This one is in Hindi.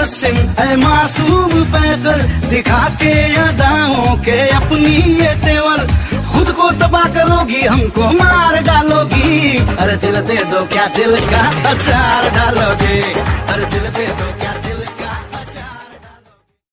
मुबस्सिम है मासूम पैकर, दिखा के अदाओं के अपनी ये तेवर, खुद को तबाह करोगी हमको मार डालोगी। अरे दिल दे दो क्या दिल का अचार डालोगे, अरे दिल